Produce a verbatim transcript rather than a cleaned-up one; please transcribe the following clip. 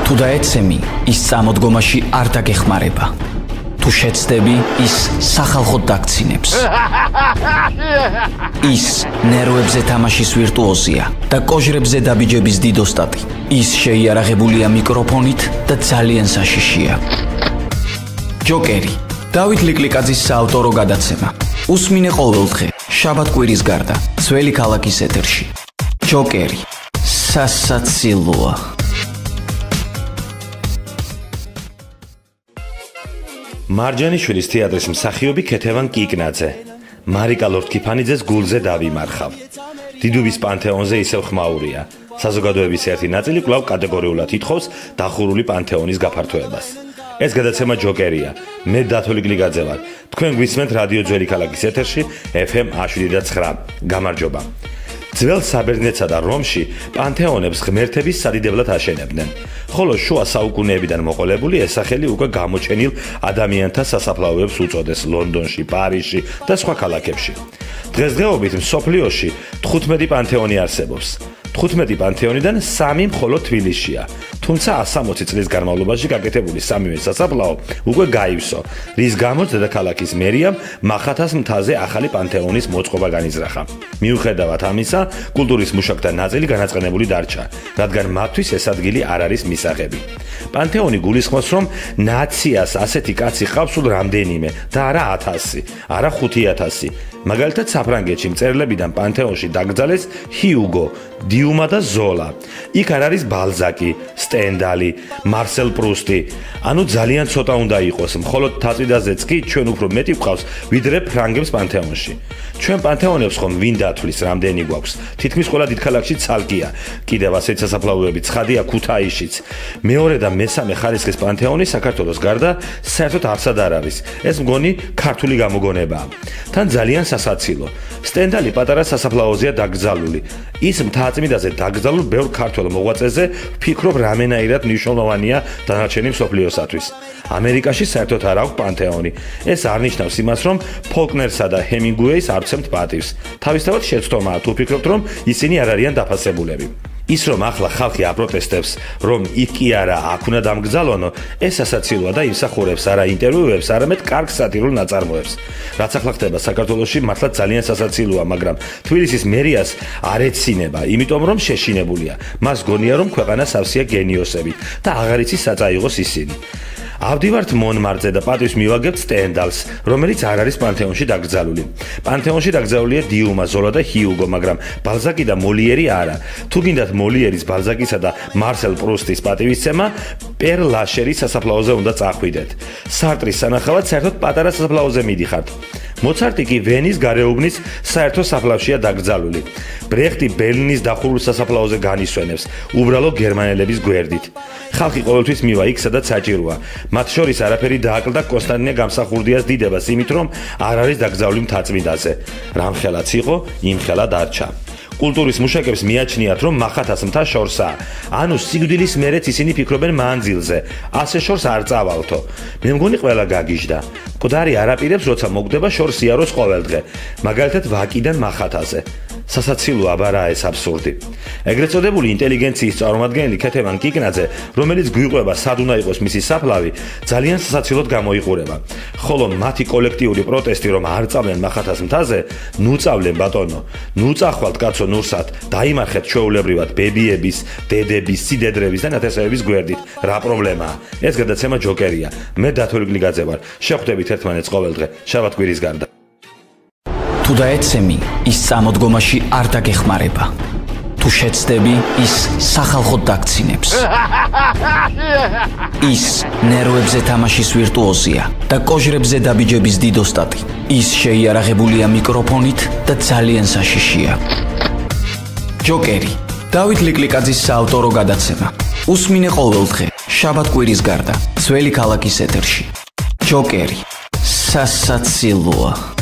თუ დაეცემი, ის წამოდგომაში არ დაგეხმარება. თუ შეცდები, ის სახალხოდ დაგცინებს. ის ნერვებზე თამაშის ვირტუოზია და კოჟრებზე დაბიჯების დიდოსტატი. ის შეიარაღებულია მიკროფონით და ძალიან საშიშია. ჯოკერი. დავით ლიკლიკაძის საავტორო გადაცემა. უსმინე ყოველდღე, შაბათ-კვირის გარდა, ძველი ქალაქის ეთერში. ჯოკერი. სასაცილოა. მარჯანიშვილის თეატრის მსახიობი ქეთევან კიკნაძე. მარიკა ლორთქიფანიძეს გულზე დავიმარხავ. დიდუბის პანთეონზე ისევ ხმაურია. საზოგადოების ერთი ნაწილი კვლავ კატეგორიულად ითხოვს დახურული პანთეონის გაფართოებას. ეს გადაცემა ჯოკერია. მე დათო ლიკლიკაძე ვარ. თქვენ გვისმენთ რადიო ძველი ქალაქის ეთერში ეფ ემ შვიდ და ცხრა. გამარჯობა. ძველ საბერძნეთსა და რომში პანთეონებს ღმერთების სადიდებლად აშენებდნენ. ხოლო შუა საუკუნეებიდან მოყოლებული ეს სახელი უკვე გამოჩენილ ადამიანთა სასაფლაოებს უწოდეს ლონდონში, პარიზში და სხვა ქალაქებში. დღესდღეობით მსოფლიოში თხუთმეტი პანთეონი არსებობს. თხუთმეტი პანთეონიდან სამი მხოლოდ თბილისშია. თუმცა ასამოცი წლის განმავლობაში გაკეთებული სამივე სასაფლაო უკვე გაივსო, რის გამოც დედაქალაქის მერიამ მახათას მთაზე ახალი პანთეონის მოწყობა განიზრახა. მიუხედავად ამისა, კულტურის მუშაკთა ნაწილი განაწყენებული დარჩა, რადგან მათთვის ეს ადგილი არ არის მისაღები. პანთეონი გულისხმობს, რომ ნაციას ასეთი კაცი ჰყავს სულ რამდენიმე და არა ათასი, არა ხუთი ათასი. მაგალითად საფრანგეთში მწერლებიდან პანთეონში დაკრძალეს ჰიუგო, დიუმა და ზოლა. იქ არ არის ბალზაკი, სტენდალი, მარსელ პრუსტი. ანუ ძალიან ცოტა უნდა იყოს, მხოლოდ თაწვიდაზეც კი ჩვენ უფრო მეტი გვყავს, ვიდრე ფრანგებს პანთეონში. ჩვენ პანთეონებს ხომ ვინ დათვლის, რამდენი გვაქვს? თითქმის ყველა დიდქალაქში ცალკეა. კიდევ ასეთი სასაფლაოები ცხადია ქუთაისშიც. მეორე და მესამე ხარისხის პანთეონი საქართველოს გარდა საერთოდ არსად არ არის. ეს მგონი ქართული გამოგონებაა. თან ძალიან სასაცილო. სტენდალი პატარა სასაფლაოზეა დაკრძალული. ის მთაწმიდაზე დაკრძალულ ბევრ ქართველ მოღვაწეზე ვფიქრობ რამენაირად მნიშვნელოვანია დანარჩენი მსოფლიოსათვის. ამერიკაში საერთოდ არ აქვს პანთეონი. ეს არ ნიშნავს იმას, რომ ფოლკნერსა და ჰემინგუეის არ ვცემთ პატივს. თავისთავად შეცდომაა თუ ვფიქრობთ, რომ ისინი არ არიან დაფასებულები. ის რომ ახლა ხალხი აპროტესტებს, რომ იქ კი არა აქ უნდა დამგზავნო, ეს სასაცილოა და იმსახურებს არა ინტერვიუებს, არამედ კარგ სატირულ ნაწარმოებს. რაც ახლა ხდება საქართველოში, მართლა ძალიან სასაცილოა, მაგრამ თბილისის მერიას არ ეცინება, იმიტომ რომ შეშინებულია. მას გონია, რომ ქვეყანა სავსეა გენიოსებით და აღარ იცის საცა იყოს ისინი. ავდივართ მონმარტზე და პატივს მივაგებთ სტენდალს, რომელიც არ არის პანთეონში დაკრძალული. პანთეონში დაკრძალულია დიუმა, ზოლა და ჰიუგო, მაგრამ ბალზაკი და მოლიერი არა. თუ გინდათ მოლიერის, ბალზაკისა და მარსელ პრუსტის პატივისცემა, პერ ლაშერის სასაფლაოზე უნდა წახვიდეთ. სარტრის სანახავად საერთოდ პატარა სასაფლაოზე მიდიხართ. მოცარტი კი ვენის გარეუბნის საერთო საფლავშია დაკრძალული. ბრეხტი ბერლინის დახურულ სასაფლაოზე განისვენებს, უბრალო გერმანელების გვერდით. ხალხი ყოველთვის მივა იქ, სადაც საჭიროა. მათ შორის არაფერი დააკლდა კონსტანტინე გამსახურდიას დიდებას, იმით რომ არ არის დაკრძალული მთაწმიდაზე. რამხელაც იყო, იმხელა დარჩა. კულტურის მუშაკებს მიაჩნიათ, რომ მახათას მთა შორსაა. ანუ სიკვდილის მერეც ისინი ფიქრობენ მანძილზე. ასე შორს არ წავალთო. მე მგონი ყველა გაგიჟდა. მკვდარი არაპირებს, როცა მოგდება შორს იაროს ყოველდღე. მაგალითად ვაკიდან მახათაზე. სასაცილოა აბარა ეს აბსურდი. ეგრეთ წოდებული ინტელიგენციის წარმომადგენელი ქეთევან კიკნაძე, რომელიც გვიყვება სად უნდა იყოს მისი საფლავი, ძალიან სასაცილოდ გამოიყურება. ხოლო მათი კოლექტიური პროტესტი, რომ არ წავდნენ მახათას მთაზე, ნუ წავლენ ბატონო, ნუ წახვალთ კაცო ნურსად, დაიმარხეთ ჩვეულებრივად ბებიების, დედების, სიდედრების და ნათესავების გვერდით. რა პრობლემაა? ეს გადაცემა ჯოკერია. მე დათო ლიკლიკაძე ვარ. შეხვდებით ერთმანეთს ყოველდღე, შაბათ-კვირის გარდა. თუ დაეცემი, ის წამოდგომაში არ დაგეხმარება. თუ შეცდები, ის სახალხოდ დაგცინებს. ის ნერვებზე თამაშის ვირტუოზია და კოჟრებზე დაბიჯების დიდოსტატი. ის შეიარაღებულია მიკროფონით და ძალიან საშიშია. ჯოკერი. დავით ლიკლიკაძის საავტორო გადაცემა. უსმინე ყოველდღე, შაბათ-კვირის გარდა, ძველი ქალაქის ეთერში. ჯოკერი. სასაცილოა.